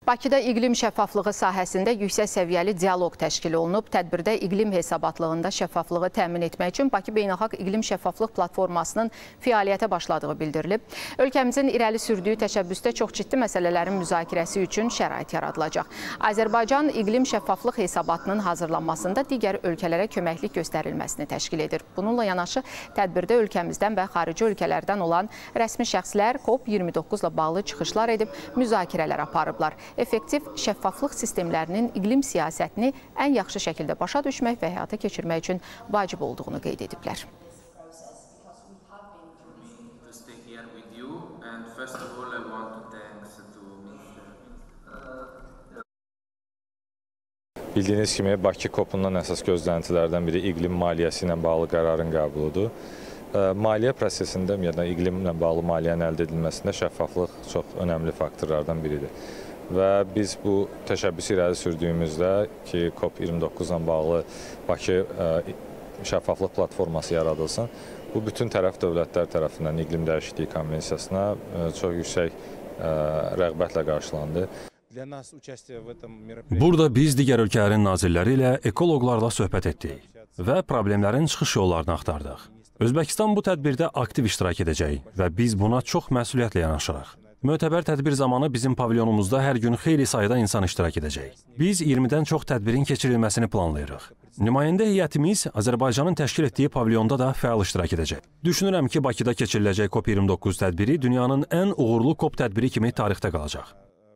Bakıda iqlim şəffaflığı sahəsində yüksək səviyyəli dialoq təşkil olunub. Tədbirdə iqlim hesabatlığında şəffaflığı təmin etmək üçün Bakı Beynəlxalq İqlim Şəffaflıq Platformasının fəaliyyətə başladığı bildirilib. Ölkəmizin irəli sürdüyü təşəbbüsdə çox ciddi məsələlərin müzakirəsi üçün şərait yaradılacaq. Azərbaycan iqlim şəffaflıq hesabatının hazırlanmasında digər ölkələrə köməklik göstərilməsini təşkil edir. Bununla yanaşı tədbirdə ölkəmizdən və xarici ölkələrdən olan rəsmi şəxslər COP29 ilə bağlı çıxışlar edib müzakirələr aparıblar. Effektiv şəffaflıq sistemlərinin iqlim siyasətini ən yaxşı şəkildə başa düşmək və həyata keçirmək üçün vacib olduğunu qeyd ediblər. Bildiyiniz kimi, Bakı COP-undan əsas gözləntilərdən biri iqlim maliyyəsi ilə bağlı qərarın qəbuludur. Maliyyə prosesində, yəni iqlimlə bağlı maliyyənin əldə edilməsində şəffaflıq çox önəmli faktorlardan biridir. Və biz bu təşəbbüsü irəli sürdüyümüzdə ki, COP29 ilə bağlı Bakı şəffaflıq platforması yaradılsın, bu bütün tərəf dövlətlər tərəfindən iqlim dəyişikliyi konvensiyasına çox yüksək rəğbətlə qarşılandı. Burada biz digər ölkələrin nazirləri ilə ekoloqlarla söhbət etdik və problemlərin çıxış yollarını axtardıq. Özbəkistan bu tədbirdə aktiv iştirak edəcək və biz buna çox məsuliyyətlə yanaşırıq. Mötəbər tədbir zamanı bizim pavilyonumuzda hər gün xeyli sayıda insan iştirak edəcək. Biz 20-dən çox tədbirin keçirilməsini planlayırıq. Nümayəndə heyətimiz Azərbaycanın təşkil etdiyi pavilyonda da fəal iştirak edəcək. Düşünürəm ki, Bakıda keçiriləcək COP29 tədbiri dünyanın ən uğurlu COP tədbiri kimi tarixdə qalacaq.